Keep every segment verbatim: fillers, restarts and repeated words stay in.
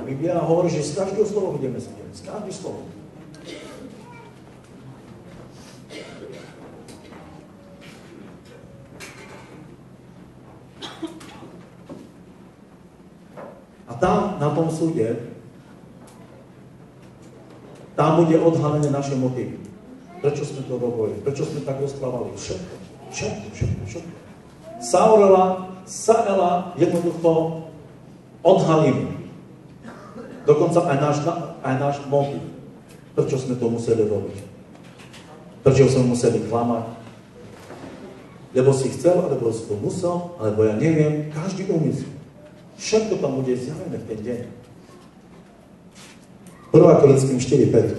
Biblia hovorí, že z každého slova budeme súdiť. Z každého slova. A tam, na tom súde, tam bude odhalené naše motívy. Prečo sme to robili? Prečo sme tak rozprávali? Všetko, všetko, všetko, všetko. Saurela, Saela jednoducho odhalíme. Dokonca aj náš, aj náš motív. Prečo sme to museli robiť? Prečo sme museli klamať? Lebo si chcel, alebo si to musel, alebo ja neviem, každý úmysel. Všetko tam bude zjavené v ten deň. prvá Korinským štyri päť.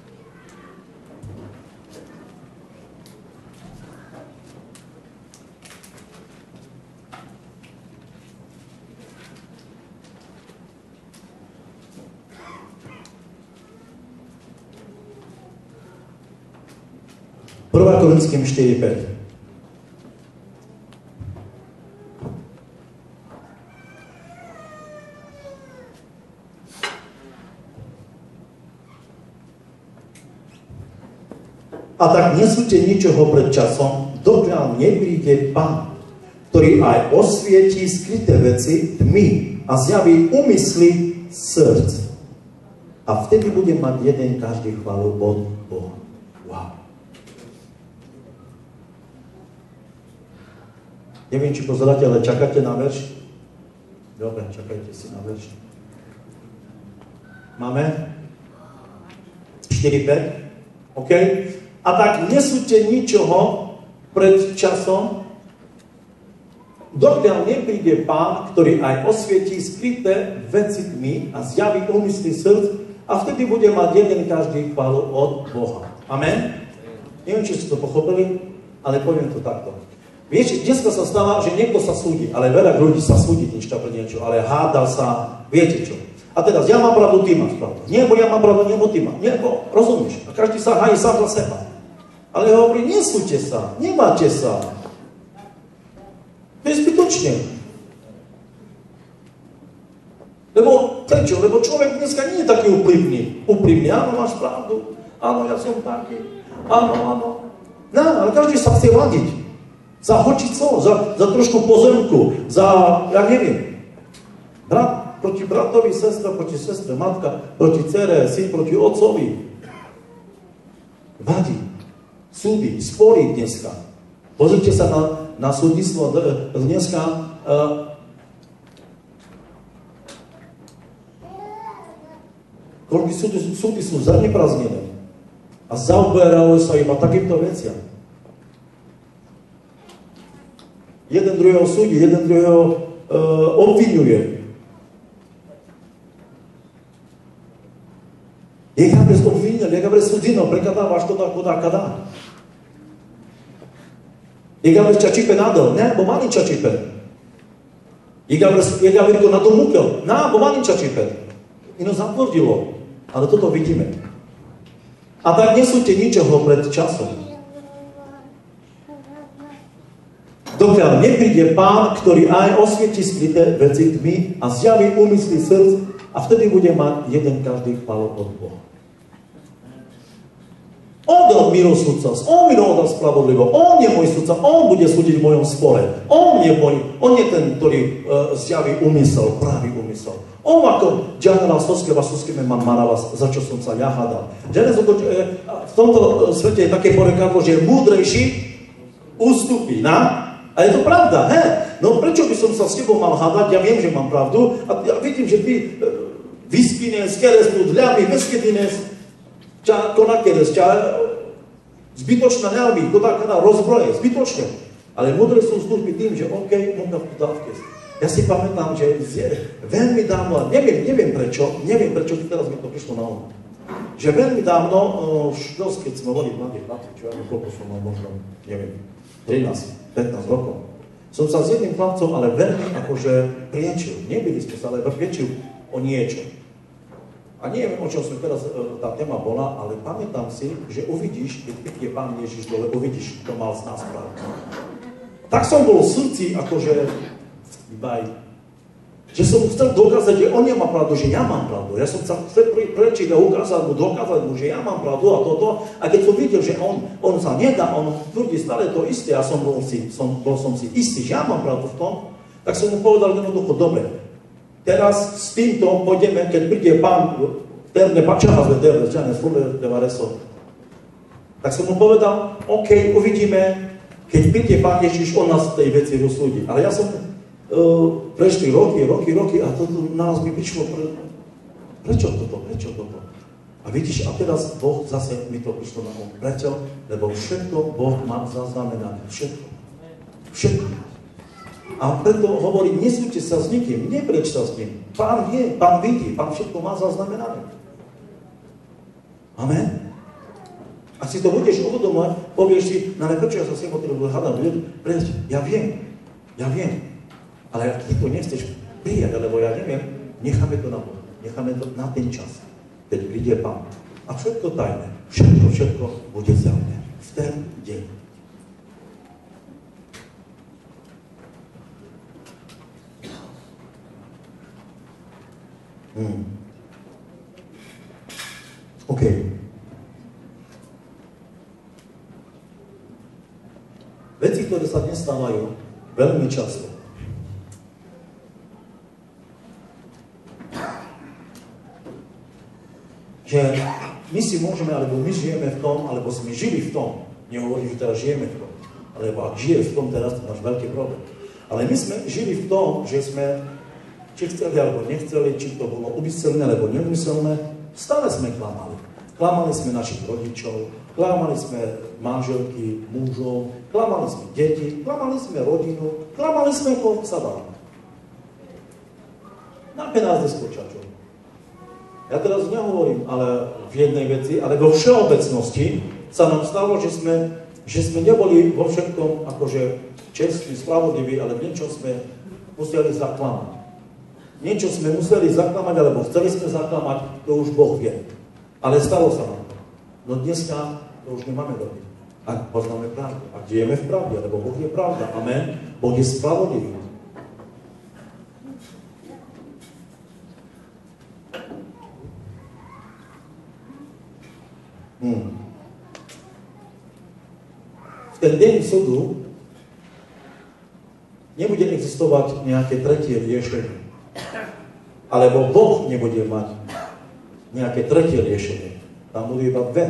prvá Korinským štyri päť. A tak nesúďte ničoho pred časom, dokiaľ nepríde Pán, ktorý aj osvietí skryté veci tmy a zjaví úmysly srdc. A vtedy bude mať jeden každý chválu od Boha. Wow. Neviem, či pozeráte, ale čakáte na verš? Dobre, čakajte si na verš. Máme? štyri päť? OK? A tak nesúďte ničoho pred časom, dokiaľ nepríde Pán, ktorý aj osvietí skryté veci tmy a zjaví úmysly srdc, a vtedy bude mať jeden každý chválu od Boha. Amen? Neviem, či ste to pochopili, ale poviem to takto. Viete, dneska sa stáva, že niekto sa súdi, ale veľa ľudí sa súdi niečo pre niečo, ale háda sa, viete čo. A teraz, ja mám pravdu, ty máš pravdu. Nebo ja mám pravdu, nebo ty máš. Nebo, rozumieš? A každý sa hájí sám za seba. Ale hovorí, nesúďte sa, nemáte sa. To je zbytočne. Lebo, prečo? Lebo človek dneska nie je taký úprimný. Úprimný, áno, máš pravdu. Áno, ja som taký. Áno, áno. No, ale každý sa chce vadiť. Za hocico, za, za trošku pozemku, za, ja neviem. Brat proti bratovi, sestra proti sestre, matka proti dcere, syn proti otcovi. Vadí. Súdy, spory dneska. Pozrite sa na, na súdnictvo dneska. Uh, koľko súdy, súdy sú zaneprázdnené a zaoberajú sa iba takýmto veciam. Jeden druhého súdi, jeden druhého uh, obvinuje. Neka bez obvinenia, neka bez súdino, prekadávaš to tako da kada. Neka bez čačipe nadal, ne, bo malý čačipe. Neka bez to na to múkel, ne, bo malý čačipe. Ino zatvrdilo, ale toto vidíme. A tak nesúďte ničoho pred časom. Dokiaľ nepríde Pán, ktorý aj osvietí skryté veci tmy a zjaví úmysly srdc, a vtedy bude mať jeden každý chválu od Boha. On dal milosúdca, on mi dal spravodlivo, on je môj sudca, on bude súdiť v mojom spore. On je môj, on je ten, ktorý uh, zjaví úmysel, pravý úmysel. On ako ďanela soskeva, soskeva mám marala, za čo som sa ja hádal. V tomto svete je také porekadlo, že múdrejší ústupí, na? A je to pravda, he? No prečo by som sa s tebou mal hádať? Ja viem, že mám pravdu. A ja vidím, že ty vyspines, keres tu dľami, veskydines, ča konakeres, ča zbytočná nealbí, to tak na rozbroje, zbytočne. Ale múdre sú služby tým, že OK, môžem v dávke. Ja si pamätám, že veľmi dávno, neviem, neviem prečo, neviem prečo, teraz mi to prišlo na um. Že veľmi dávno, už dosť, keď sme boli mladí, mladí, čo ja koľko som mal možno, neviem, trinásť pätnásť rokov. Som sa s jedným chlapcom, ale veľmi akože priečil. Nebyli sme sa, ale priečil o niečo. A neviem, o čom sme teraz tá téma bola, ale pamätám si, že uvidíš, keď príde Pán Ježiš dole, uvidíš, kto mal z nás pravdu. Tak som bol v srdci, akože, iba aj Že som mu chcel dokázať, že on nemá pravdu, že ja mám pravdu. Ja som chcel prečiť a ukázať mu, dokázať mu, že ja mám pravdu a toto. A keď som videl, že on, on sa nedá, on tvrdí stále to isté a som bol, si, som, bol som si istý, že ja mám pravdu v tom, tak som mu povedal jednoducho, dobre, teraz s týmto pôjdeme, keď príde pán, terne pačahazve deve, čane fule devareso. Tak som mu povedal, OK, uvidíme, keď príde pán Ježiš, on nás v tej veci rozsúdi. Ale ja som Uh, prešli roky, roky, roky a toto na nás mi prišlo, pre... prečo toto, prečo toto? A vidíš, a teraz Boh zase mi to prišlo na um. Prečo? Lebo všetko Boh má zaznamenané. Všetko. Všetko. A preto hovorí, nesúďte sa s nikým, nepreč sa s ním. Pán vie, pán vidí, pán všetko má zaznamenané. Amen? Ak si to budeš uvedomovať, povieš si, no ale prečo ja sa s ním potrebujem hádať? Prečo? Ja viem, ja viem. Ale ak ty to nechceš prijať, alebo ja neviem, necháme to na Boha. Necháme to na ten čas, keď príde Pán. A všetko tajné, všetko, všetko bude zjavné. V ten deň. Hmm. OK. Veci, ktoré sa dnes stávajú, veľmi často. Že my si môžeme, alebo my žijeme v tom, alebo sme žili v tom, nehovorím, že teraz žijeme v tom, alebo ak žiješ v tom, teraz to máš veľký problém. Ale my sme žili v tom, že sme, či chceli, alebo nechceli, či to bolo umyselné, alebo neumyselné, stále sme klamali. Klamali sme našich rodičov, klamali sme manželky, mužov, klamali sme deti, klamali sme rodinu, klamali sme koho sa dá. Na penázne spočačov. Ja teraz nehovorím ale v jednej veci, ale vo všeobecnosti sa nám stalo, že sme, že sme neboli vo všetkom akože čestní, spravodliví, ale v niečom sme museli zaklamať. Niečo sme museli zaklamať, alebo chceli sme zaklamať, to už Boh vie. Ale stalo sa nám to. No dneska to už nemáme robiť. Ak poznáme pravdu, ak žijeme v pravde, lebo Boh je pravda. Amen. Boh je spravodlivý. Hmm. V ten deň súdu nebude existovať nejaké tretie riešenie. Alebo Boh nebude mať nejaké tretie riešenie. Tam budú iba dve.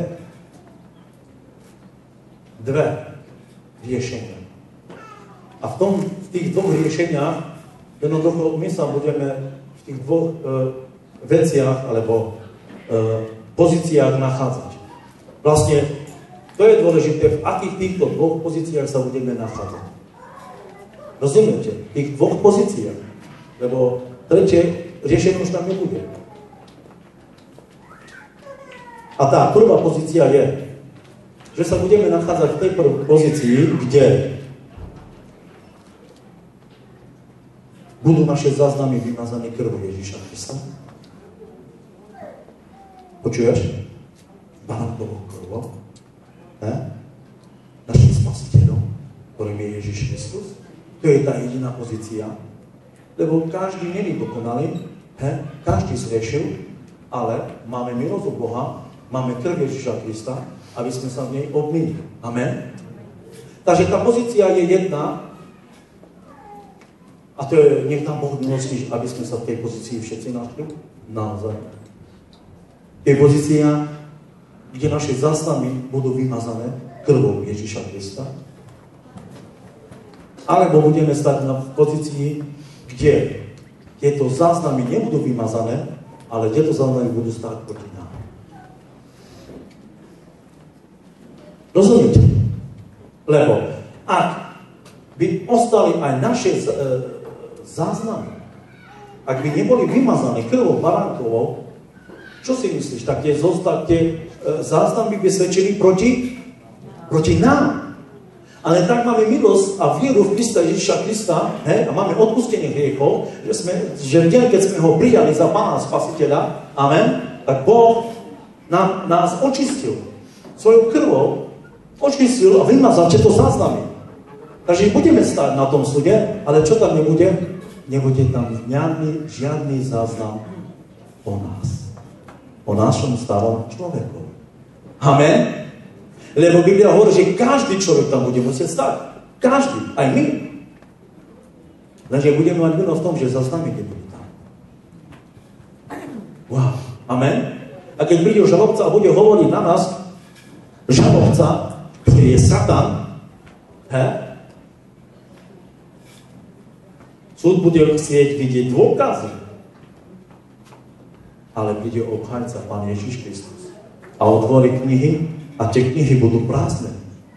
Dve riešenia. A v, tom, v tých dvoch riešeniach jednoducho my sa budeme v tých dvoch e, veciach alebo e, pozíciách nachádzať. Vlastne, to je dôležité, v akých týchto dvoch pozíciách sa budeme nachádzať. Rozumiete? V tých dvoch pozíciách. Lebo tretie riešenie už tam nebude. A tá prvá pozícia je, že sa budeme nachádzať v tej prvej pozícii, kde budú naše záznamy vymazané krvou Ježiša Krista. Počuješ? Baránkovou krvou, ne? Našim spasiteľom, ktorým je Ježiš Kristus. To je tá jediná pozícia. Lebo každý není dokonalý, he? Každý zrešil, ale máme milosť od Boha, máme krv Ježiša Krista, aby sme sa v nej obmýlili. Amen? Takže tá pozícia je jedna, a to je, nech nám Boh milostí, aby sme sa v tej pozícii všetci našli. Naozaj. To je pozícia, kde naše záznamy budú vymazané krvou Ježiša Krista. Alebo budeme stať na pozícii, kde tieto záznamy nebudú vymazané, ale tieto záznamy budú stáť proti nám. Rozumiete? Lebo ak by ostali aj naše záznamy, ak by neboli vymazané krvou baránkovou, čo si myslíš? Tak tie, zostať, tie e, záznamy by svedčili proti, proti nám. Ale tak máme milosť a vieru v Krista Ježiša Krista, he, a máme odpustenie hriechov, že, sme, že v deň, keď sme ho prijali za Pána Spasiteľa, amen, tak Boh nám, nás očistil. Svojou krvou očistil a vymazal tieto záznamy. Takže budeme stáť na tom súde, ale čo tam nebude? nebude tam žiadny, žiadny záznam o nás. O našom starom človeku. Amen? Lebo Biblia hovorí, že každý človek tam bude musieť stať. Každý, aj my. Lenže budeme mať vinu v tom, že za nami nebudú tam. Wow. Amen? A keď príde žalobca a bude hovoriť na nás, žalobca, ktorý je Satan, he? Súd bude chcieť vidieť dôkazy. Ale príde obhajca, Pán Ježiš Kristus. A otvorí knihy a tie knihy budú prázdne.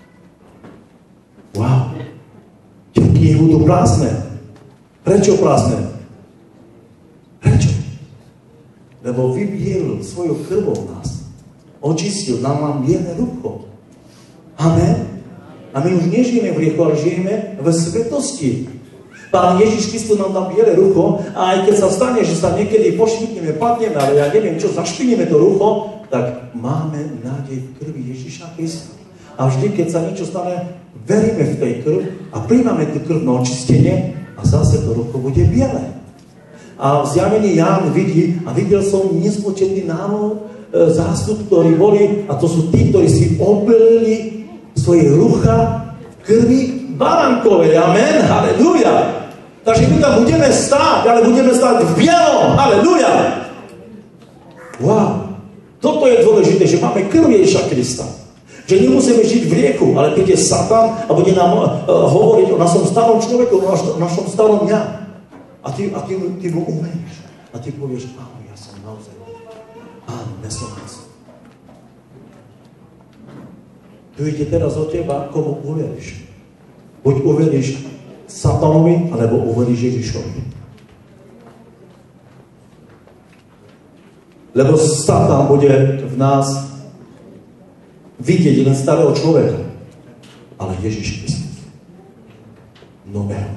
Wow. Tie knihy budú prázdne. Prečo prázdne? Prečo? Lebo vybielil svojou krvou nás. Očistil, nám mám biele rucho. Amen? A my už nežijeme v riechu, ale žijeme v svetosti. Pán Ježiš Kristus nám dá biele rucho a aj keď sa stane, že sa niekedy pošvitneme, padneme, ale ja neviem čo, zašpiníme to rucho, tak máme nádej v krvi Ježiša Krista. A vždy, keď sa niečo stane, veríme v tej krv a príjmame tú krv na očistenie a zase to rucho bude biele. A v zjavení Ján vidí, a videl som nespočetný národ, e, zástup, ktorí boli, a to sú tí, ktorí si oblili svoje rucha v krvi baránkovej. Amen, halleluja. Takže my tam budeme stáť, ale budeme stáť v bielom. Halleluja. Wow. Toto je dôležité, že máme krv Ježiša Krista. Že nemusíme žiť v rieku, ale príde Satan a bude nám uh, hovoriť o našom starom človeku, o naš, našom starom mňa. A ty, a ty, ty mu uveríš. A ty povieš, áno, ja som naozaj. Áno, nesúhlasím. Tu ide teraz o teba, komu uveríš. Buď uveríš Satanovi, alebo uveríš Ježišovi. Lebo Satan bude v nás vidieť len starého človeka, ale Ježiš Kristus. Nového.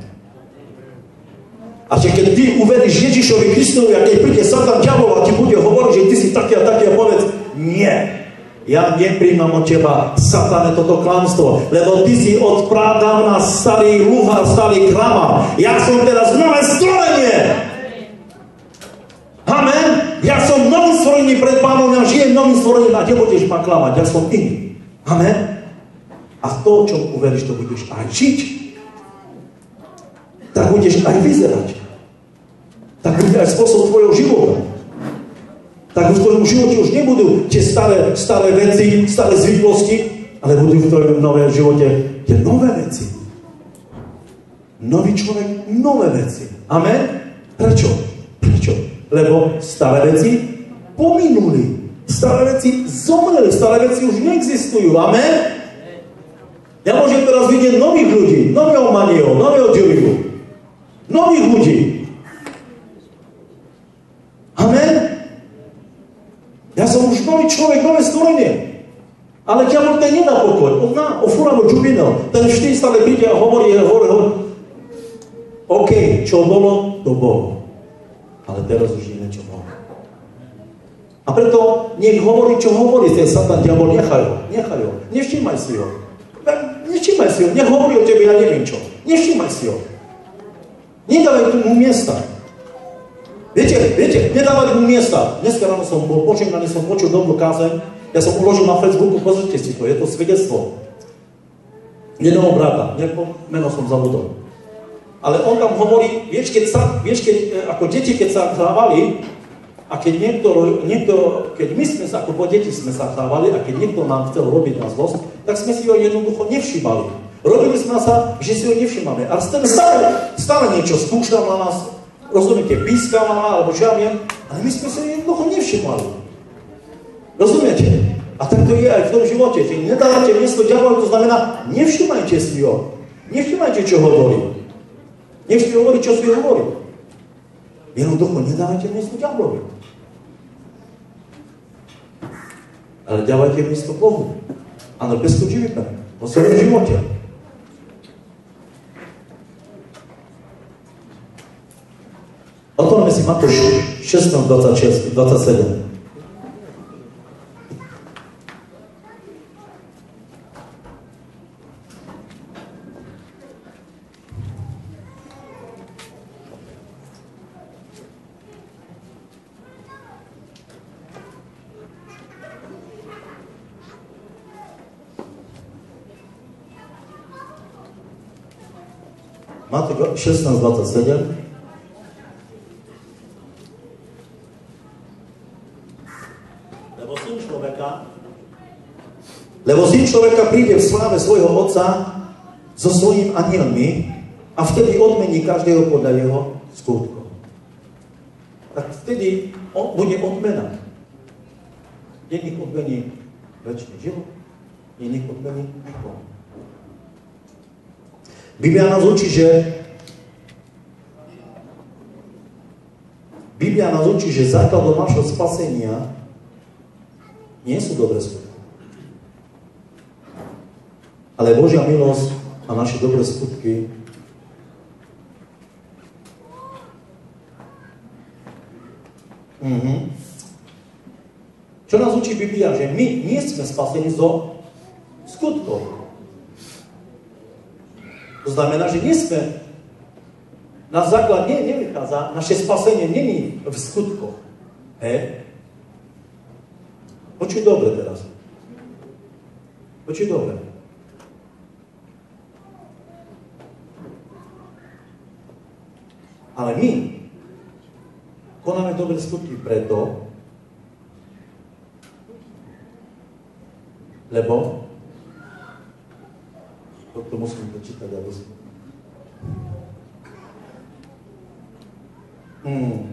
A že keď ty uveríš Ježišovi Kristovi a keď príde Satan diabol a ti bude hovoriť, že ty si taký a taký a povedz, nie. Ja nepríjmam od teba, Satane, toto klamstvo, lebo ty si od pradávna starý luhár, starý klamár. Ja som teraz nové stvorenie. Amen. Ja som nový stvorení pred Pánom, ja žijem novým stvorením a nebudeš ma klamať, ja som iný. Amen. A to, čo uveríš, to budeš aj žiť. Tak budeš aj vyzerať. Tak bude aj spôsob tvojho života. Tak v tvojom živote už nebudú tie staré, staré veci, staré zvyklosti, ale budú v tvojom novém živote tie nové veci. Nový človek, nové veci. Amen? Prečo? Prečo? Lebo staré veci pominuli. Staré veci zomreli. Staré veci už neexistujú. Amen? Ja môžem teraz vidieť nových ľudí, nového Maniho, nového Joeyho, nových ľudí. Amen? Ja som už nový človek, nové stvorenie. Ale diabol ten nedá pokoj. On má ofúravo džubinel. Ten vždy stále príde a hovorí, hovorí, hovorí. OK, čo bolo, to bolo. Ale teraz už je niečo bolo. A preto nech hovorí, čo hovorí ten Satan, diabol, nechaj ho, nechaj ho. Nevšímaj si ho. Nevšímaj si ho, nech hovorí o tebe, ja neviem čo. Nevšímaj si ho. Nedávaj mu miesta. Viete, viete, nedávať mu miesta. Dneska ráno som bol počínaný, som počul dobrú kázeň. Ja som uložil na Facebooku, pozrite si to, je to svedectvo. Jedného brata, meno som zabudol. Ale on tam hovorí, vieš, keď, sa, vieš, keď ako deti, keď sa hrávali, a keď niekto, niekto, keď my sme sa, ako po deti sme sa hrávali, a keď niekto nám chcel robiť na zlosť, tak sme si ho jednoducho nevšímali. Robili sme sa, že si ho nevšímame. A stále, stále niečo skúšal na nás, rozumiete, pískal na nás, alebo čo ja viem, ale my sme si ho jednoducho nevšímali. Rozumiete? A tak to je aj v tom živote. Keď nedávate miesto diablovi, to znamená, nevšímajte si ho. Nevšímajte, čo hovorí. Nechci hovoriť, čo si hovorí. Jednoducho, nedávajte miesto diablovi. Ale dávajte miesto Bohu. A nebesku živíme. O svojom živote. Otvoríme si Matúš šestnásť, dvadsaťšesť, dvadsaťsedem. Máte šestnásť dvadsaťsedem. Lebo syn človeka, lebo syn človeka príde v sláve svojho Otca so svojím anielmi a vtedy odmení každého podľa jeho skutkov. Tak vtedy on, bude odmena. Jedných odmení večný život, iných odmení výkon. Biblia nás učí, že Biblia nás učí, že základom našho spasenia nie sú dobré skutky. Ale Božia milosť a naše dobré skutky mm-hmm. Čo nás učí Biblia? Že my nie sme spasení zo skutkov. To znamená, že nie sme, náš základ nie, nevychádza, naše spasenie není v skutkoch. Hej? Počuj dobre teraz. Počuj dobre. Ale my konáme dobré skutky preto, lebo to musím prečítať, aby som... Hmm.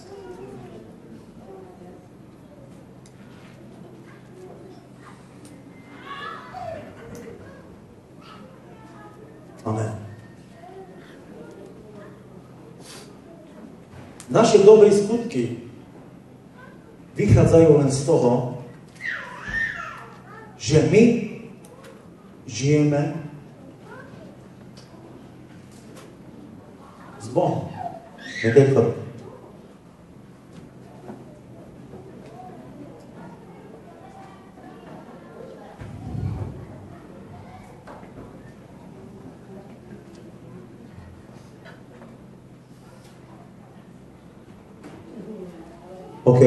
Amen. Naše dobré skutky vychádzajú len z toho, že my žijeme s Bohom. Nedekor. OK.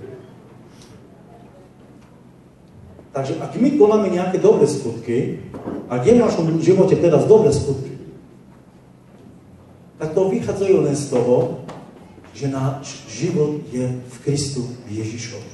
Takže ak my konáme nejaké dobré skutky, ak je v našom živote teraz dobré skutky, tak to vychádzajú len z toho, že náš život je v Kristu Ježišovi.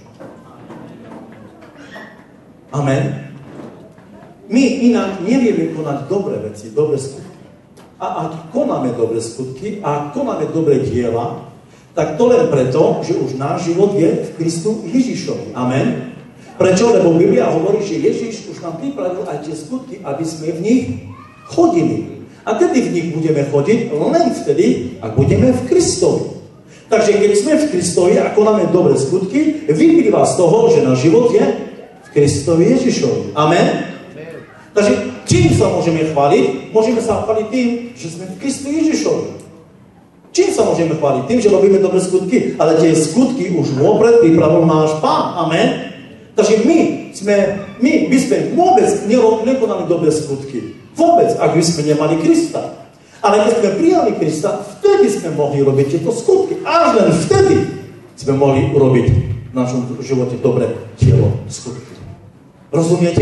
Amen. My inak nevieme konať dobré veci, dobré skutky. A ak konáme dobré skutky a konáme dobré diela, tak to len preto, že už náš život je v Kristu Ježišovi. Amen. Prečo? Lebo Biblia hovorí, že Ježiš už nám pripravil aj tie skutky, aby sme v nich chodili. A kedy v nich budeme chodiť? Len vtedy, ak budeme v Kristovi. Takže keď sme v Kristovi a konáme dobré skutky, vyplýva z toho, že náš život je v Kristovi Ježišovi. Amen? Takže čím sa môžeme chváliť? Môžeme sa chváliť tým, že sme v Kristu Ježišovi. Čím sa môžeme chváliť? Tým, že robíme dobré skutky. Ale tie skutky už vopred pripravil náš Pán. Amen? Takže my, sme, my by sme vôbec nekonali dobré skutky. Vôbec, ak by sme nemali Krista. Ale keď sme prijali Krista, vtedy sme mohli robiť tieto skutky. Až len vtedy sme mohli urobiť v našom živote dobré dielo skutky. Rozumiete?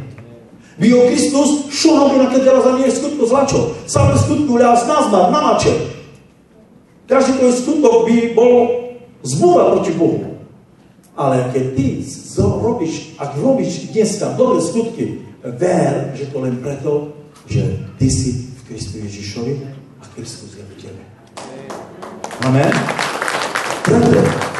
Bio Kristus, що робить на кедера за неї скутку злачо? Саме скутку ляз назмар, намаче. Každý tvoj skutok by bol zbúra proti Bohu. Ale keď ty robíš, ak robíš dneska dobré skutky, ver, že to len preto, že ty si v Kristu Ježišovi a Kristus je v tebe. Amen? Preto.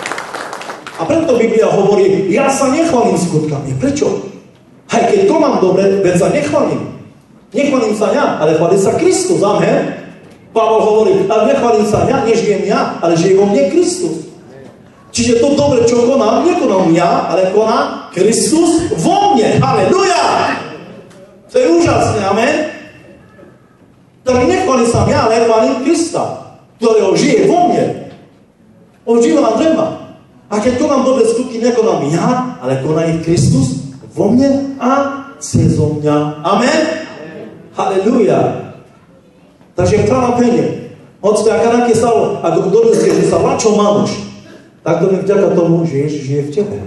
A preto Biblia hovorí, ja sa nechválim skutkami. Prečo? Aj keď to mám dobre, veď sa nechválim. Nechválim sa ja, ale chváli sa Kristus. Amen? Pavol hovorí, ale nechválim sa ja, nežijem ja, ale žije vo mne Kristus. Čiže to dobre, čo konám, nekonám ja, ale koná Kristus vo mne. Halleluja! To je úžasné, amen? Tak nechválim sa ja, ale chválim Krista, ktorého žije vo mne. On žíva drema. A keď konám dobre skutky, nekonám ja, ale koná ich Kristus vo mne a cezo mňa. Amen? Halleluja! Takže chvála Pene. Hoďte, ak aké stalo, ak dobre že sa lačo máš, tak to je vďaka tomu, že Ježiš žije v tebe.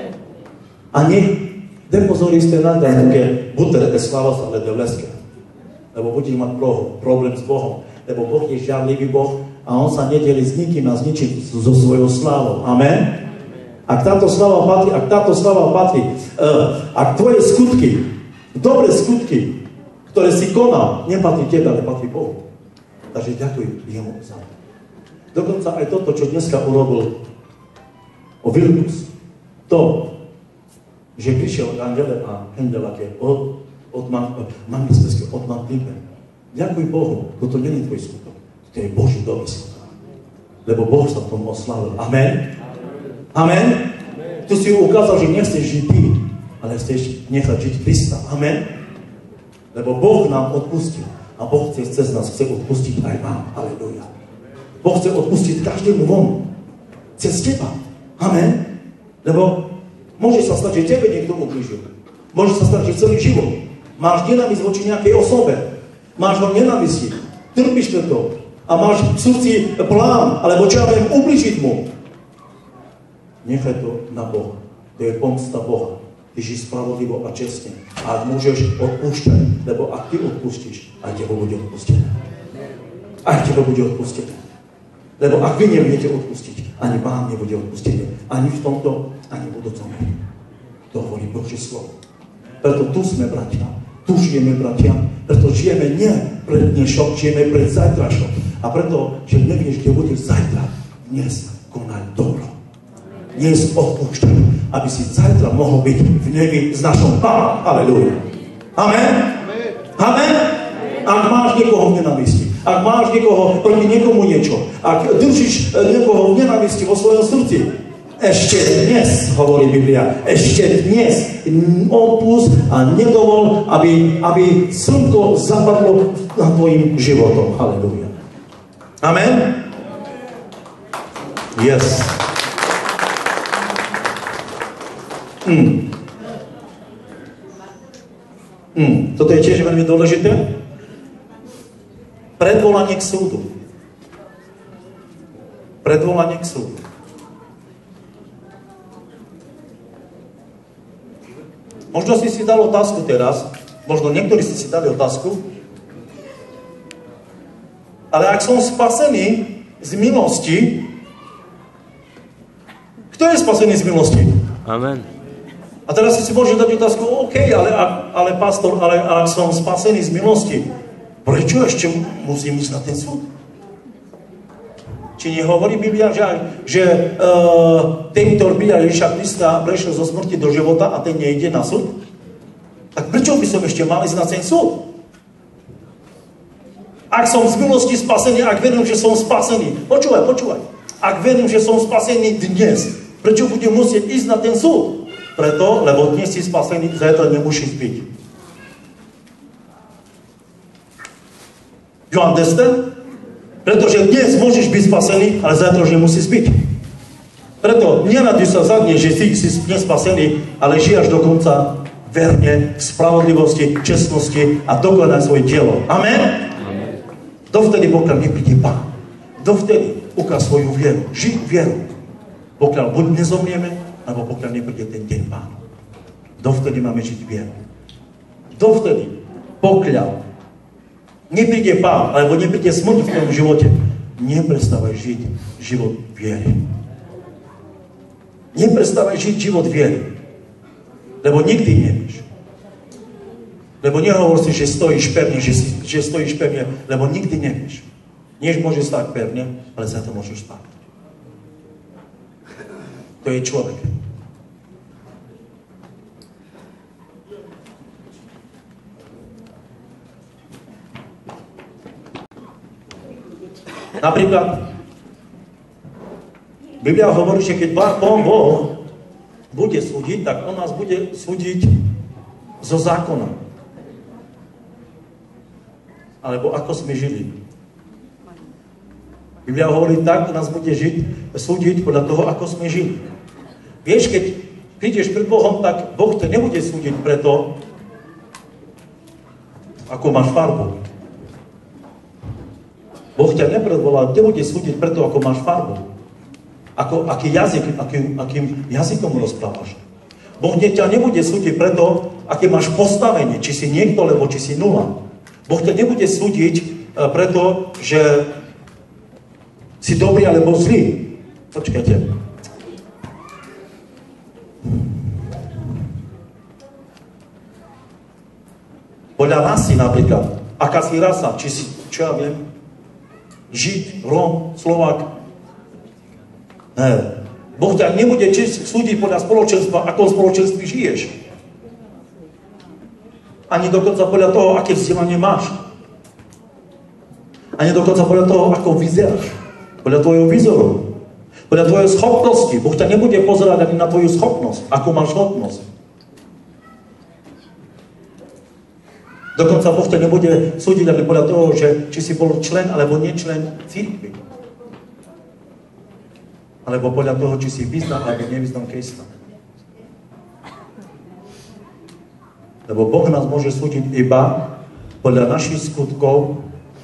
A nech, den pozor ste na také, budete slava sa, ale devleské. Lebo budete mať problém s Bohom. Lebo Boh je žiarlivý Boh a on sa nedelí s nikým a s ničím so svojou slávou. Amen? Ak táto sláva patrí, ak táto sláva patrí, uh, ak tvoje skutky, dobré skutky, ktoré si konal, nepatrí tebe, ale patrí Bohu. Takže ďakuj jemu za to. Dokonca aj toto, čo dneska urobil o Vilnius, to, že prišiel Angele a Hendelake od, od, mám od, od Mantinka. Ďakuj Bohu, toto nie je tvoj skutok, to je Boží domysl. Lebo Boh sa tomu oslavil. Amen? Amen? Tu si ukázal, že nechceš žiť ty, ale chceš nechať žiť Krista. Amen? Lebo Boh nám odpustil. A Boh chce cez nás, chce odpustiť aj vám. Aleluja. Boh chce odpustiť každému von. Cez teba. Amen? Lebo môže sa stať, že tebe niekto ublížil. Môže sa stať, že celý život máš nenávisť voči nejakej osobe. Máš ho nenávisti. Trpíš to. A máš v srdci plán, alebo čo ja viem, ublížiť mu. Nechaj to na Boha. To je pomsta Boha. Ty žij spravodlivo a čestne. A ak môžeš, odpúšťať. Lebo ak ty odpustíš, aj teba bude odpustené. Aj teba bude odpustené. Lebo ak vy nebudete odpustiť, ani vám nebude odpustené. Ani v tomto, ani v budúcom. To hovorí Božie slovo. Preto tu sme, bratia. Tu žijeme, bratia. Preto žijeme nie pred dnešok, žijeme pred zajtrašok. A preto, že nevieš, kde budeš zajtra, dnes konaj dobro. Dnes odpúšťaj, aby si zajtra mohol byť v nebi s našou Pánom. Aleluja. Amen? Amen? Ak máš niekoho v nenávisti, ak máš niekoho proti niekomu niečo, ak držíš niekoho v nenávisti vo svojom srdci, ešte dnes, hovorí Biblia, ešte dnes odpust a nedovol, aby, aby slnko zapadlo nad tvojim životom. Halleluja. Amen? Yes. Mm. Mm. Toto je tiež veľmi dôležité. Predvolanie k súdu. Predvolanie k súdu. Možno si si dal otázku teraz, možno niektorí si si dali otázku, ale ak som spasený z milosti, kto je spasený z milosti? Amen. A teraz si si môže dať otázku, OK, ale, ale pastor, ale ak som spasený z milosti, prečo ešte musím ísť na ten súd? Či nehovorí Biblia, že, že uh, ten, ktorý bija Ježiša Krista, prešiel zo smrti do života a ten nejde na súd? Tak prečo by som ešte mal ísť na ten súd? Ak som z milosti spasený, ak verím, že som spasený, počúvaj, počúvaj, ak verím, že som spasený dnes, prečo budem musieť ísť na ten súd? Preto, lebo dnes si spasený, zajtra nemusíš byť. You understand? Pretože dnes môžeš byť spasený, ale zajtra už nemusíš byť. Preto neradi sa za dne, že si, si dnes spasený, ale žiješ dokonca verne, v spravodlivosti, čestnosti a dokonaj svoje dielo. Amen? Amen. Dovtedy, pokiaľ nepríde Pán. Dovtedy ukáž svoju vieru. Žij vieru. Pokiaľ buď nezomrieme, alebo pokiaľ nepríde ten deň Pánu. Dovtedy máme žiť vieru. Dovtedy, pokiaľ nepríde Pán, alebo nepríde smrť v tvojom živote, neprestávaj žiť život viery. Neprestávaj žiť život viery. Lebo nikdy nevieš. Lebo nehovor si, že stojíš pevne, že, si, že stojíš pevne, lebo nikdy nevieš. Než môže stať pevne, ale za to môžeš spať. To je človek. Napríklad, Biblia hovorí, že keď Pán Boh bude súdiť, tak on nás bude súdiť zo zákona. Alebo ako sme žili. Biblia hovorí tak, nás bude žiť, súdiť podľa toho, ako sme žili. Vieš, keď prídeš pred Bohom, tak Boh ťa nebude súdiť preto, ako máš farbu. Boh ťa nepredvolá, nebude súdiť preto, ako máš farbu. Ako, aký jazyk, akým, akým jazykom rozprávaš. Boh ťa nebude súdiť preto, aké máš postavenie, či si niekto, lebo či si nula. Boh ťa nebude súdiť preto, že si dobrý alebo zlý. Počkajte. Podľa rasy napríklad. Aká si rasa? Či si, čo ja viem, Žid, Róm, Slovák. Ne. Boh ťa nebude súdiť podľa spoločenstva, ako v spoločenství žiješ. Ani dokonca podľa toho, aké vzdelanie máš. Ani dokonca podľa toho, ako vyzeráš. Podľa tvojho výzoru. Podľa tvojej schopnosti. Boh ťa nebude pozerať ani na tvoju schopnosť. Ako máš schopnosť. Dokonca Boh ťa nebude súdiť ani podľa toho, že či si bol člen alebo nečlen cirkvi. Alebo podľa toho, či si vyznal alebo nevyznal Krista. Lebo Boh nás môže súdiť iba podľa našich skutkov,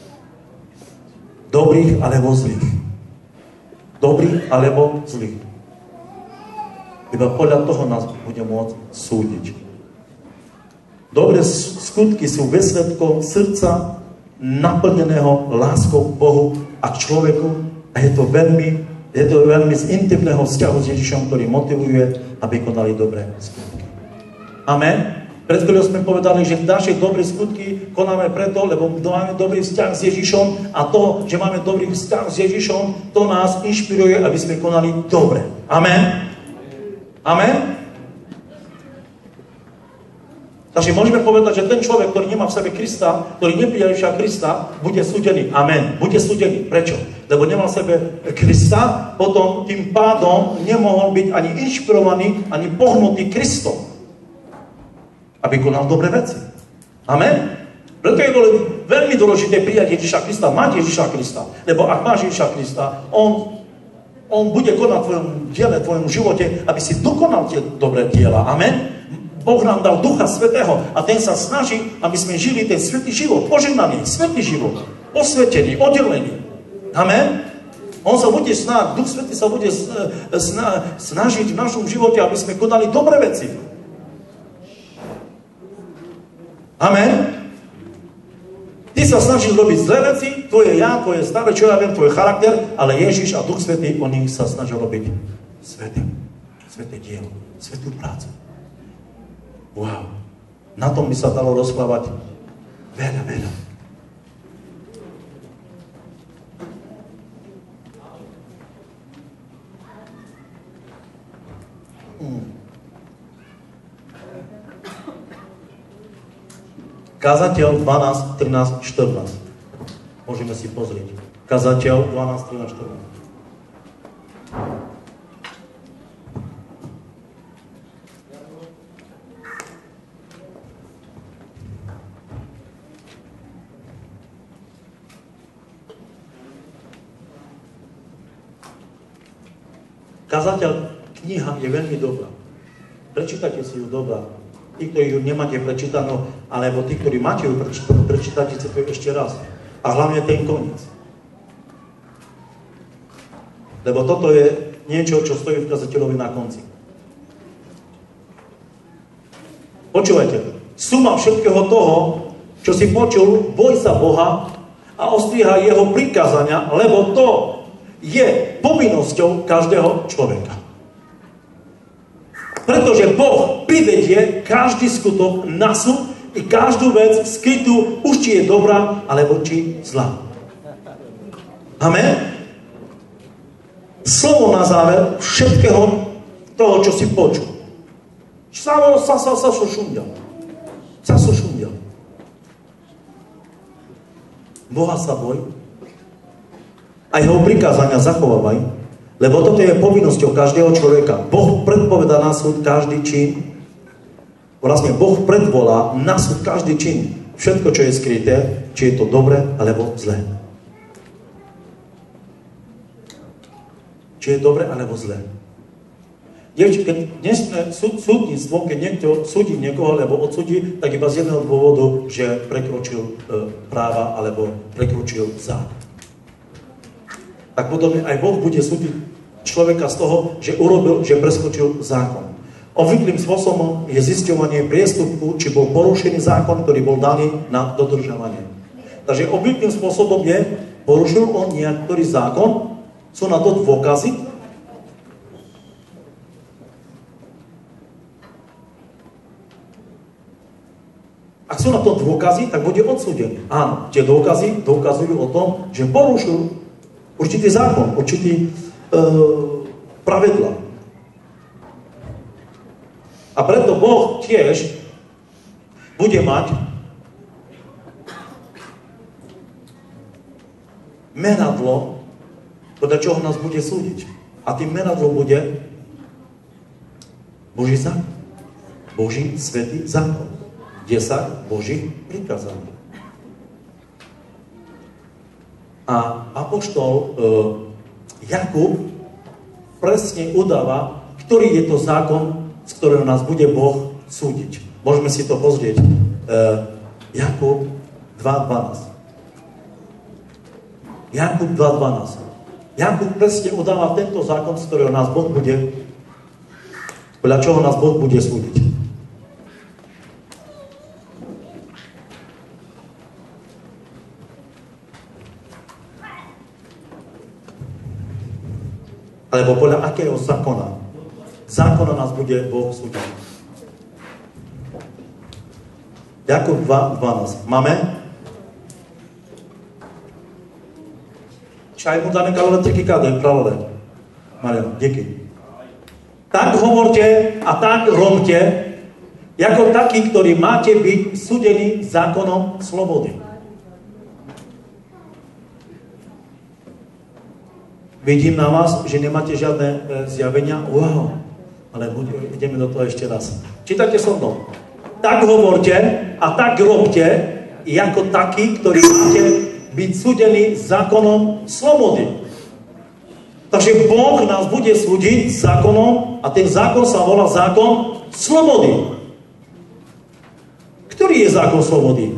dobrých alebo zlých. Dobrých alebo zlých. Iba podľa toho nás bude môcť súdiť. Dobré skutky sú výsledkom srdca naplneného láskou k Bohu a k človeku a je to veľmi, je to veľmi z intimného vzťahu s Ježišom, ktorý motivuje, aby konali dobré skutky. Amen. Pred chvíľou sme povedali, že naše dobré skutky konáme preto, lebo máme dobrý vzťah s Ježišom a to, že máme dobrý vzťah s Ježišom, to nás inšpiruje, aby sme konali dobre. Amen. Amen. Takže môžeme povedať, že ten človek, ktorý nemá v sebe Krista, ktorý neprijal Ježiša Krista, bude súdený. Amen. Bude súdený. Prečo? Lebo nemal v sebe Krista, potom tým pádom nemohol byť ani inšpirovaný, ani pohnutý Kristom, aby konal dobré veci. Amen. Preto je veľmi dôležité prijať Ježiša Krista, mať Ježiša Krista. Lebo ak máš Ježiša Krista, on, on bude konať v tvojom diele, v tvojom živote, aby si dokonal tie dobré diela. Amen. Boh nám dal Ducha Svätého a ten sa snaží, aby sme žili ten svätý život, požehnaný, svätý život, osvetený, oddelený. Amen? On sa bude snažiť, Duch Svätý sa bude snažiť v našom živote, aby sme konali dobré veci. Amen? Ty sa snažíš robiť zlé veci, tvoje ja, tvoje staré, čo ja viem, tvoj charakter, ale Ježiš a Duch Svätý, on ich sa snažia robiť sväté, sväté dielo, svätú prácu. Wow. Na tom by sa dalo rozprávať veľa, veľa. Hmm. Kazateľ dvanásť, trinásť, štrnásť. Môžeme si pozrieť. Kazateľ dvanásť, trinásť, štrnásť. Kazateľ, kniha je veľmi dobrá. Prečítajte si ju dobrá. Tí, ktorí ju nemáte prečítanú, alebo tí, ktorí máte ju prečítanú, prečítajte si to ešte raz. A hlavne ten koniec. Lebo toto je niečo, čo stojí v kazateľovi na konci. Počúvajte. Suma všetkého toho, čo si počul, boj sa Boha a ostríhaj jeho prikázania, lebo to je povinnosťou každého človeka. Pretože Boh privedie každý skutok na súd i každú vec skrytú, už či je dobrá, alebo či zlá. Amen? Slovo na záver všetkého toho, čo si počul. Samo sa sa sa šušundia. Sa šušundia. Boha sa boj a jeho prikázania zachovávaj, lebo toto je povinnosťou každého človeka. Boh predpovedá na súd každý čin. Vlastne Boh predvolá na súd každý čin. Všetko, čo je skryté, či je to dobré, alebo zlé. Či je dobré, alebo zlé. Dnešné súdnictvo, keď niekto súdi niekoho, alebo odsúdi, tak iba z jedného dôvodu, že prekročil e, práva, alebo prekročil zákon. Tak potom aj Boh bude súdiť človeka z toho, že urobil, že preskočil zákon. Obvyklým spôsobom je zisťovanie priestupku, či bol porušený zákon, ktorý bol daný na dodržovanie. Takže obvyklým spôsobom je, porušil on nejaký zákon, sú na to dôkazy. Ak sú na to dôkazy, tak bude odsúdený. Áno, tie dôkazy dokazujú o tom, že porušil určitý zákon, určitý e, pravidla. A preto Boh tiež bude mať meradlo, podľa čoho nás bude súdiť. A tým meradlom bude Boží zákon. Boží svätý zákon. desať Božích prikázaní. A apoštol e, Jakub presne udáva, ktorý je to zákon, z ktorého nás bude Boh súdiť. Môžeme si to pozrieť. E, Jakub dva dvanásť. Jakub dva dvanásť. Jakub presne udáva tento zákon, z ktorého nás Boh bude, podľa čoho nás Boh bude súdiť. Alebo podľa akého zákona? Zákona nás bude Boh súdiť. Jakub dva dvanásť. Máme? Čaj mu dáme kalore triky kade, pravode. Marian, díky. Tak hovorte a tak robte, ako takí, ktorí máte byť súdení zákonom slobody. Vidím na vás, že nemáte žiadne e, zjavenia. Wow. Ale buď, ideme do toho ešte raz. Čítajte so mnou. Tak hovorte a tak robte, ako takí, ktorí máte byť súdení zákonom slobody. Takže Boh nás bude súdiť zákonom a ten zákon sa volá zákon slobody. Ktorý je zákon slobody?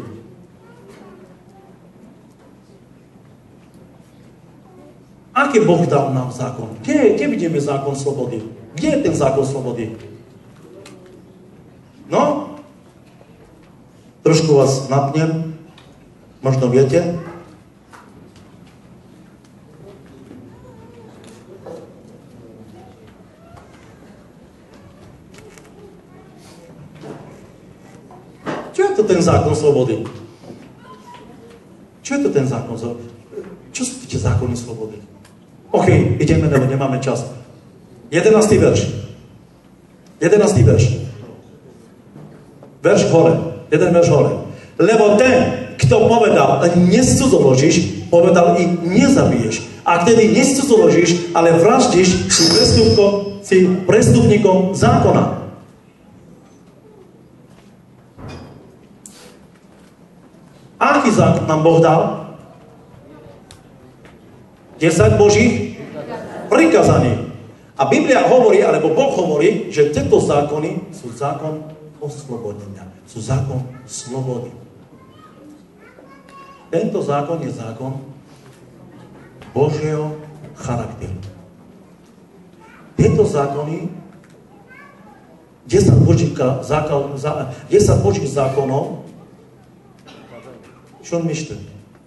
Aký Boh dal nám zákon? Kde, kde vidíme zákon slobody? Kde je ten zákon slobody? No? Trošku vás napnem. Možno viete. Čo je to ten zákon slobody? Čo je to ten zákon slobody? Čo sú tie zákony slobody? OK, ideme, lebo nemáme čas. jedenásty verš. jedenásty verš. Verš hore. Jeden verš hore. Lebo ten, kto povedal, nescudzoložíš, povedal i nezabiješ. A vtedy nescudzoložíš, ale vraždíš, si prestupkom, si prestupníkom zákona. Aký zákon nám Boh dal? desať Božích prikázaní. A Biblia hovorí, alebo Boh hovorí, že tieto zákony sú zákon oslobodenia. Sú zákon slobody. Tento zákon je zákon Božieho charakteru. Tieto zákony, desať Božích, zákon, desať Božích zákonov, čo myslíte?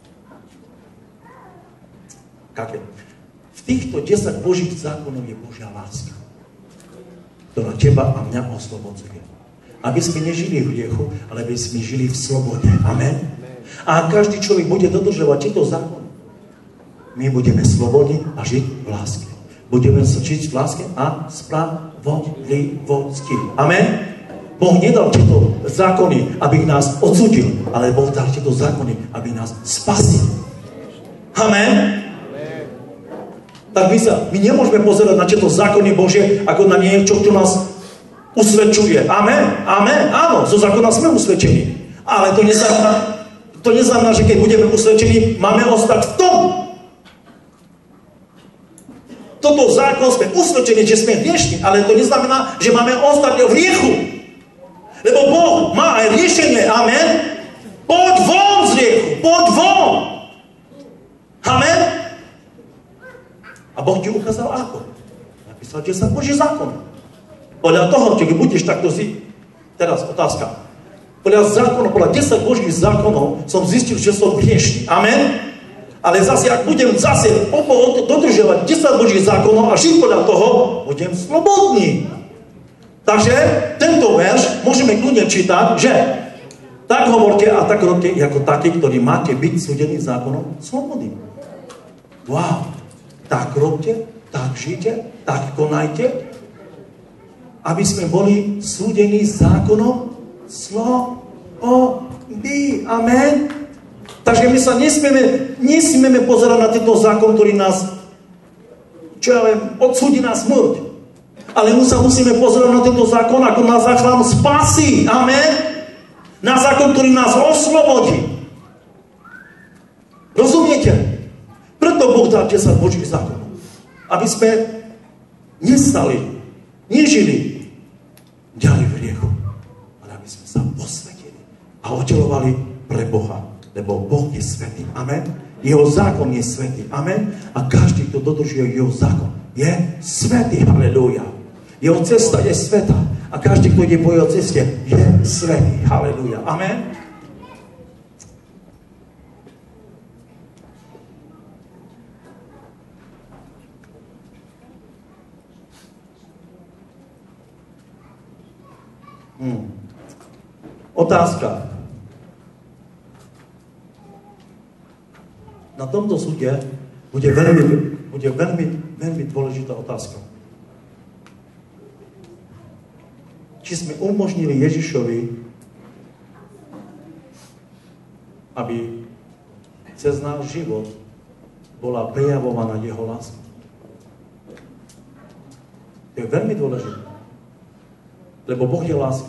Kaké? V týchto desať Božích zákonov je Božia láska, ktorá teba a mňa oslobodzuje. Aby sme nežili v hriechu, ale aby sme žili v slobode. Amen? A každý človek bude dodržovať tieto zákony. My budeme slobodní a žiť v láske. Budeme sa žiť v láske a spravodlivosti. Amen? Boh nedal tieto zákony, aby nás odsúdil, ale Boh dal tieto zákony, aby nás spasil. Amen? Tak my, sa, my nemôžeme pozerať na tieto zákony Božie ako na niečo, čo nás usvedčuje. Amen? Amen? Áno, zo zákona sme usvedčení. Ale to neznamená, to neznamená, že keď budeme usvedčení, máme ostať v tom. Toto zákon sme usvedčení, že sme hriešni, ale to neznamená, že máme ostať v hriechu. Lebo Boh má aj riešenie. Amen? Poď von z hriechu. Poď von. Amen? A Boh ti ukázal ako. Napísal desať Boží zákon. Podľa toho, keď budeš takto si... Teraz otázka. Podľa zákonov, podľa desať Božích zákonov som zistil, že som hriešný. Amen? Ale zase, ak budem zase dodržiavať desať Božích zákonov a žiť podľa toho, budem slobodný. Takže tento verš môžeme kľudne čítať, že tak hovorte a tak robte, ako takí, ktorí máte byť súdení zákonom slobodní. Wow. Tak robte, tak žite, tak konajte, aby sme boli súdení zákonom slobody. Amen. Takže my sa nesmieme, nesmieme pozerať na tento zákon, ktorý nás, čo ja viem, odsúdi na smrť. Ale my sa musíme pozerať na tento zákon ako na záchranu spasy. Amen. Na zákon, ktorý nás oslobodí. Rozumiete? Preto Boh dá desať Božích zákonov. Aby sme nestali, nežili ďalej v hriechu. Ale aby sme sa posvetili a oddelovali pre Boha. Lebo Boh je svätý. Amen. Jeho zákon je svätý. Amen. A každý, kto dodržuje jeho zákon, je svätý. Halelúja. Jeho cesta je svätá. A každý, kto ide po jeho ceste, je svätý. Halelúja. Amen. Hmm. Otázka. Na tomto súde bude veľmi, bude veľmi, veľmi dôležitá otázka. Či sme umožnili Ježišovi, aby cez náš život bola prejavovaná jeho láska. To je veľmi dôležité. Lebo Boh je láska.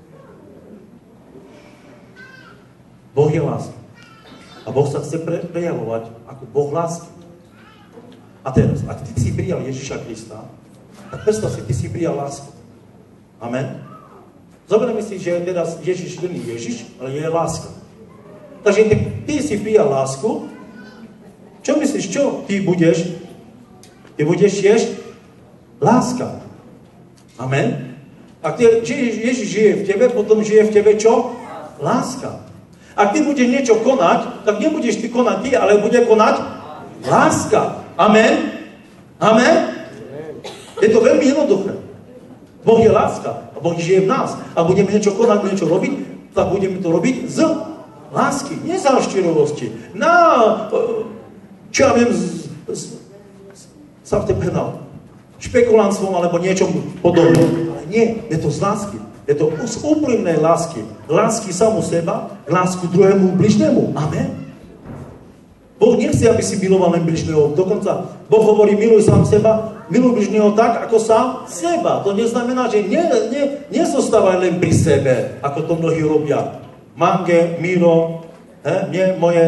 Boh je láska. A Boh sa chce pre, prejavovať ako Boh lásky. A teraz, ak ty si prijal Ježiša Krista, tak predstav si, ty si prijal lásku. Amen. Zoberieme si, že teraz Ježiš není Ježiš, ale je láska. Takže ty si prijal lásku. Čo myslíš, čo ty budeš? Ty budeš tiež láska. Amen. Ak ty, Ježiš žije v tebe, potom žije v tebe čo? Láska. Ak ty budeš niečo konať, tak nebudeš ty konať ty, ale bude konať láska. Amen. Amen. Je to veľmi jednoduché. Boh je láska a Boh žije v nás. A budeme niečo konať, niečo robiť, tak budeme to robiť z lásky, nie z záštírovosti. Na, čo ja viem, z, z, sa v penal, špekulantstvom alebo niečom podobnom. Ale nie, je to z lásky. Je to z úprimnej lásky. Lásky samu seba, lásku druhému bližnému. Amen. Boh nechce, aby si miloval len bližného. Dokonca Boh hovorí, miluj sám seba, miluj bližného tak, ako sám seba. To neznamená, že ne, ne, nezostávaj len pri sebe, ako to mnohí robia. Mange, Miro, he, mne, moje.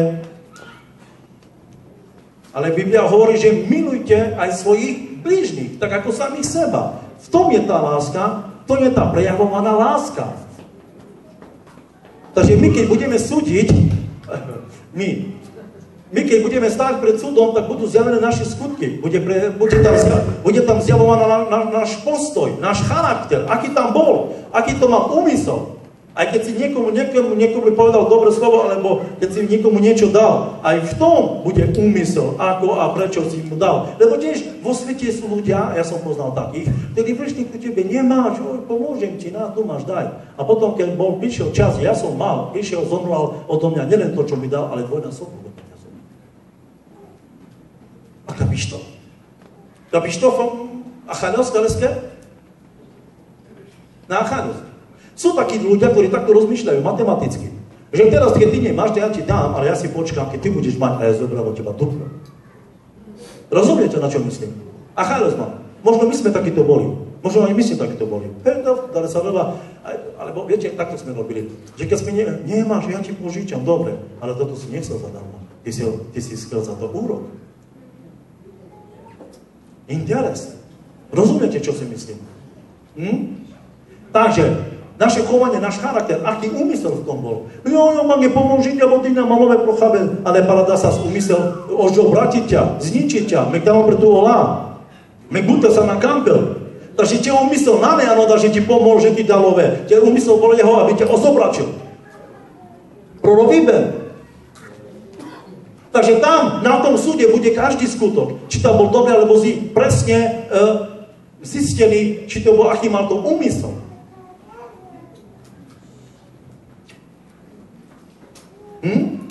Ale Biblia hovorí, že milujte aj svojich bližných, tak ako samých seba. V tom je tá láska, to je tá prejavovaná láska. Takže my, keď budeme súdiť, my, my keď budeme stáť pred súdom, tak budú zjavené naše skutky. Bude, pre, bude, tam, bude tam zjavovaná na, na, náš postoj, náš charakter, aký tam bol, aký to má úmysel. Aj keď si niekomu, niekomu, niekomu povedal dobré slovo, alebo keď si niekomu niečo dal, aj v tom bude úmysel, ako a prečo si mu dal. Lebo tiež vo svete sú ľudia, ja som poznal takých, ktorí prišli ku tebe, nemáš, oj, pomôžem ti, na, tu máš, daj. A potom, keď bol, prišiel čas, ja som mal, prišiel, zomral odo mňa, nielen to, čo mi dal, ale dvojnásobne. A kapíš to? Kapíš to a chalos, kaleské? Na chalos. Sú takí ľudia, ktorí takto rozmýšľajú matematicky. Že teraz, keď ty nemáš, ja ti dám, ale ja si počkám, keď ty budeš mať a ja zobrám od teba duplo. Rozumiete, na čo myslím? A chalos mám. Možno my sme takíto boli. Možno aj my sme takíto boli. Hej, ale sa veľa, alebo viete, takto sme robili. Že keď sme ne, nemáš, ja ti požičam, dobre, ale toto si nechcel zadarmo. Ty si, ty si chcel za to úrok. Interes. Rozumiete, čo si myslím? Hm? Takže, naše chovanie, náš charakter, aký úmysel v tom bol. Jo, jo, mám nepomôžiť, lebo ty na malové prochabe, ale parada sa úmysel ožobratiť ťa, zničiť ťa, mek tam pre tú olá. Mek buďte sa na kampel. Takže tie úmysel na ne, ano, že ti pomôže, ti dalové. Tie úmysel bol jeho, aby ťa ozobračil. Prorok vyber. Takže tam, na tom súde, bude každý skutok. Či to bol dobrý, alebo zlý. Presne e, zistený, či to bol, aký mal to úmysel. Hm?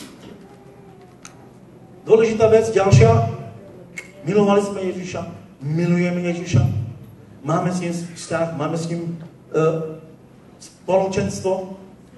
Dôležitá vec, ďalšia. Milovali sme Ježiša. Milujeme Ježiša. Máme s ním vzťah, máme s ním e, spoločenstvo.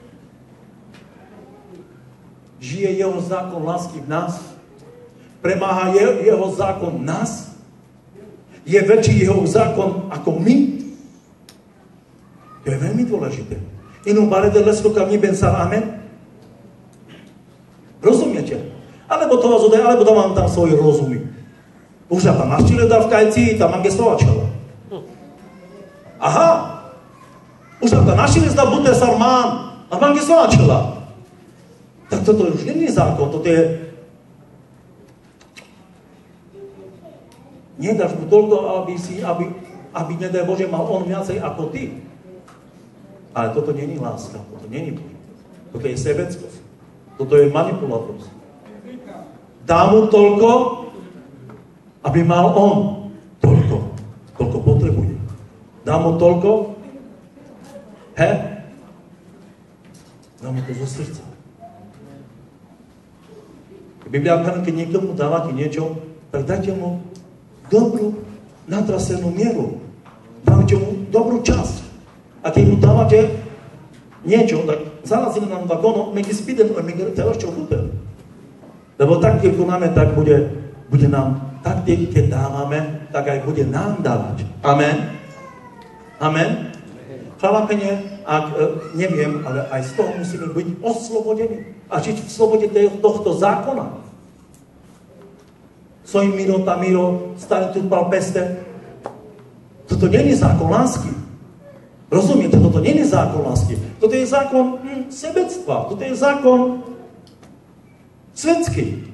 Žije jeho zákon lásky v nás. Premáha je, jeho zákon v nás. Je väčší jeho zákon ako my. To je veľmi dôležité. Inú barede lesko kam nebensar, amen. Rozumiete? Alebo to vás odaj, alebo tam mám tam svoje rozumy. Už ja tam naštěli da v kajci, tam mám gestovačela. Aha. Už ja tam naštěli zda bute sarmán, a mám gestovačela. Tak toto už není zákon, toto je... Nedáš mu toľko, aby si, aby, aby nedaj Bože, mal on viacej ako ty. Ale toto není láska, toto není Bože. Toto je sebeckosť. Toto je manipulátorstvo. Dá mu toľko, aby mal on toľko, koľko potrebuje. Dá mu toľko, he? Dá mu to zo srdca. Biblia hovorí, keď niekomu dávate niečo, tak dajte mu dobrú, natrasenú mieru. Dávate mu dobrú časť. A keď mu dávate niečo, tak zalazíme nám vagono, megi spiden, megi teraz čo bude. Lebo tak, keď konáme, tak bude, bude nám, tak keď dávame, tak aj bude nám dávať. Amen. Amen. Chalapene, ak e, neviem, ale aj z toho musíme byť oslobodení. A žiť v slobode tohto zákona. Svojim miro, tam miro, stane tu pal peste. Toto nie je zákon lásky. Rozumiete, toto nie je zákon lásky. Toto je zákon hm, sebectva. Toto je zákon svetský.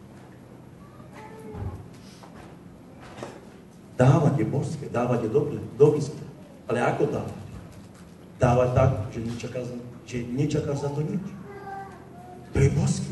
Dávať je božské, dávať je dobré, dobíske. Ale ako dávať? Dávať tak, že nečakáš, že nečakáš za to nič. To je božské.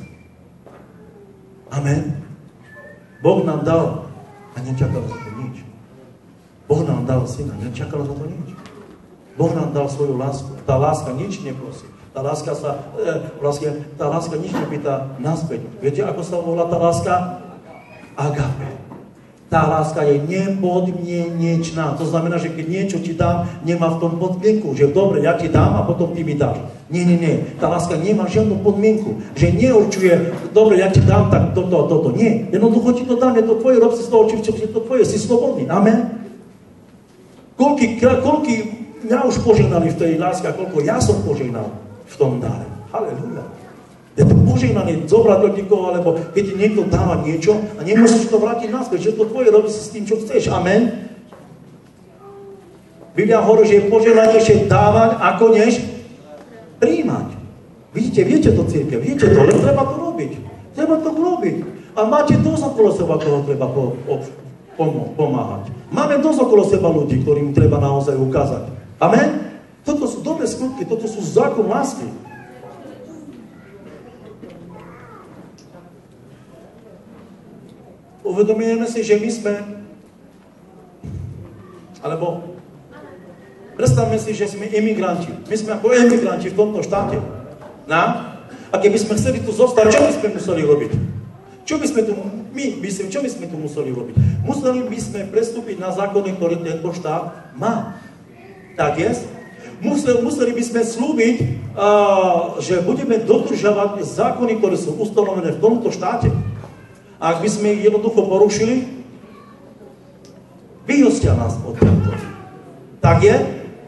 Amen. Boh nám dal a nečakal za to nič. Boh nám dal syna, nečakal za to nič. Boh nám dal svoju lásku. Tá láska nič neprosí. Tá láska sa, e, vlastne, tá láska nič nepýta naspäť. Viete, ako sa volá tá láska? Agape. Tá láska je nepodmienečná. To znamená, že keď niečo ti dám, nemá v tom podmienku. Že dobre, ja ti dám a potom ty mi dáš. Nie, nie, nie. Tá láska nemá žiadnu podmienku. Že neurčuje, dobre, ja ti dám, tak toto, toto. Nie. Jednoducho ti to dám, je to tvoje, rob si z toho, či je to tvoje, si slobodný. Amen. Koľky, koľky mňa už požehnali v tej láske a koľko ja som požehnal v tom dáre. Halelujá. Je to požehnanie zobrať od niekoho, alebo keď ti niekto dáva niečo a nemôžeš to vrátiť naspäť, že to tvoje, robí si s tým, čo chceš. Amen. Biblia hovorí, že je požehnanejšie dávať, ako než prijímať. Vidíte, viete to, cirkev, viete to, len treba to robiť. Treba to robiť. A máte dosť okolo seba, koho treba po, po, pom- pomáhať. Máme dosť okolo seba ľudí, ktorým treba naozaj ukázať. Amen. Toto sú dobré skutky, toto sú zákon lásky. Uvedomujeme si, že my sme, alebo predstavme si, že sme imigranti. My sme ako emigranti v tomto štáte. No? A keby sme chceli tu zostať, čo by sme museli robiť? Čo by sme tu, my, myslím, čo by sme tu museli robiť? Museli by sme prestúpiť na zákony, ktoré tento štát má. Tak je? Museli, museli by sme slúbiť, uh, že budeme dodržovať zákony, ktoré sú ustanovené v tomto štáte. A ak by sme ich jednoducho porušili, vyhostia nás od tohto. Tak je?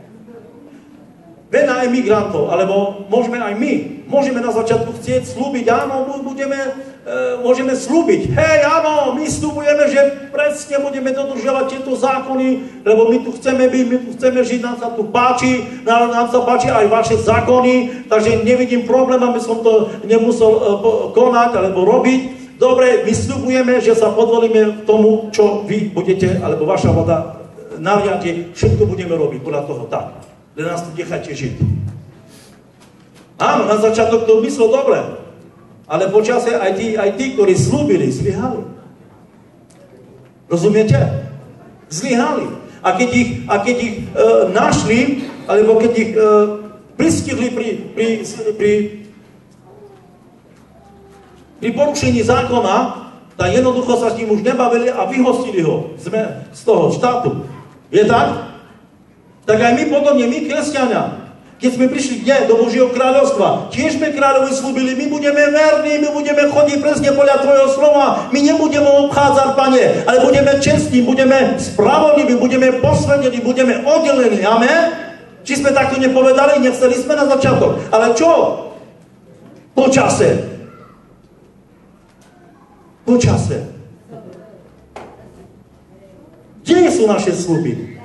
Veľa emigrantov, alebo môžeme aj my, môžeme na začiatku chcieť slúbiť, áno, budeme, e, môžeme slúbiť, hej, áno, my slúbujeme, že presne budeme dodržovať tieto zákony, lebo my tu chceme byť, my tu chceme žiť, nám sa tu páči, nám, nám sa páči aj vaše zákony, takže nevidím problém, aby som to nemusel e, konať alebo robiť. Dobre, my sľubujeme, že sa podvolíme tomu, čo vy budete, alebo vaša vláda nariadi, všetko budeme robiť podľa toho tak. Len nás tu nechajte žiť. Áno, na začiatok to myslel dobre. Ale počasie aj tí, aj tí, ktorí slúbili, zlyhali. Rozumiete? Zlyhali. A keď ich, a keď ich e, našli, alebo keď ich e, pristihli pri, pri, pri, pri porušení zákona, tak jednoducho sa s ním už nebavili a vyhostili ho z toho štátu. Je tak? Tak aj my podobne, my kresťania, keď sme prišli kde? Do Božieho kráľovstva. Tiež sme kráľovi slúbili, my budeme verní, my budeme chodiť presne podľa tvojho slova, my nebudeme obchádzať, Pane, ale budeme čestní, budeme spravodliví, budeme posvetení, budeme oddelení. Amen? Či sme takto nepovedali? Nechceli sme na začiatok. Ale čo? Po čase. Po čase. Kde sú naše sľuby?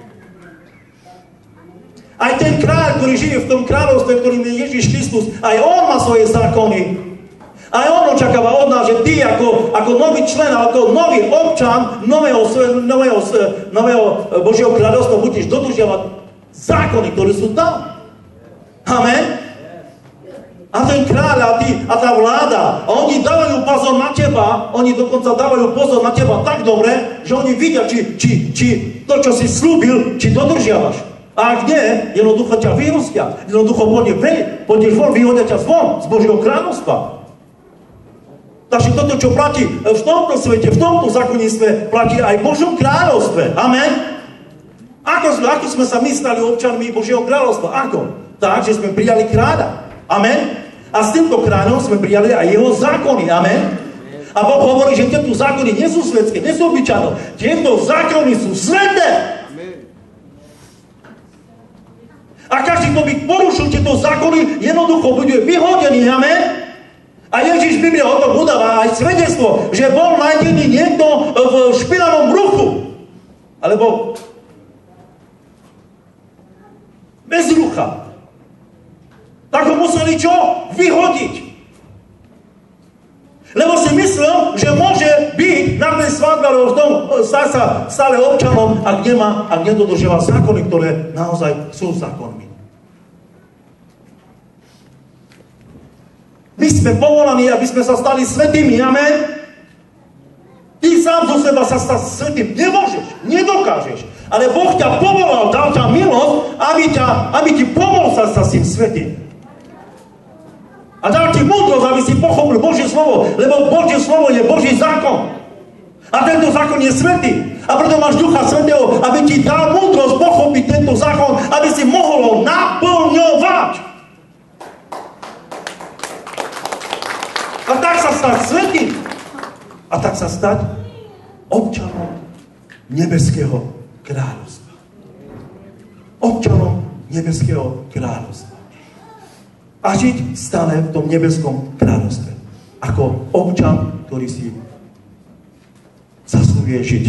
Aj ten kráľ, ktorý žije v tom kráľovstve, ktorým je Ježiš Kristus, aj on má svoje zákony. Aj on očakáva od nás, že ty ako, ako nový člen, ako nový občan nového, nového, nového Božieho kráľovstva budeš dodržiavať zákony, ktoré sú tam. Amen? A ten kráľ a, ty, a tá vláda, a oni dávajú pozor na teba, oni dokonca dávajú pozor na teba tak dobre, že oni vidia, či, či, či to, čo si slúbil, či dodržiavaš. A ak nie, jednoducho ťa vyhostia. Jednoducho pôjdeš von, vyhodia ťa zvon z Božieho kráľovstva. Takže toto, čo platí v tomto svete, v tomto zákonníctve, platí aj v Božom kráľovstve. Amen? Ako, ako sme sa my stali občanmi Božieho kráľovstva? Ako? Tak, že sme prijali kráľa. Amen? A s týmto kráľom sme prijali aj jeho zákony. Amen? A Boh hovorí, že tieto zákony nie sú svetské, nie sú obyčajné. Tieto zákony sú sveté. A každý, kto by porušil tieto zákony, jednoducho bude vyhodený. Amen? A Ježiš Biblia o tom udáva aj svedectvo, že bol nájdený niekto v špinavom bruchu. Alebo bez rucha. Tak ho museli čo? Vyhodiť. Lebo si myslel, že môže byť na tej svadbe, alebo v tom stať sa stále občanom, ak nemá, ak nedodržiava zákony, ktoré naozaj sú zákonmi. My sme povolaní, aby sme sa stali svätými. Amen? Ty sám zo seba sa stať svätým nemôžeš, nedokážeš. Ale Boh ťa povolal, dal ťa milosť, aby, ťa, aby ti pomohol sa stať tým svätým. A dal ti múdrosť, aby si pochopil Božie slovo, lebo Božie slovo je Boží zákon. A tento zákon je svätý. A preto máš Ducha Svätého, aby ti dal múdrosť pochopiť tento zákon, aby si mohol ho naplňovať. A tak sa stať svätým. A tak sa stať občanom nebeského kráľovstva. Občanom nebeského kráľovstva. A žiť stále v tom nebeskom kráľovstve. Ako občan, ktorý si zaslúhuje žiť.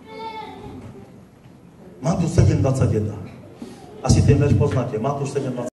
Matúš sedem dvadsaťjeden. Asi ten verš poznáte. Matúš sedem dvadsaťjeden.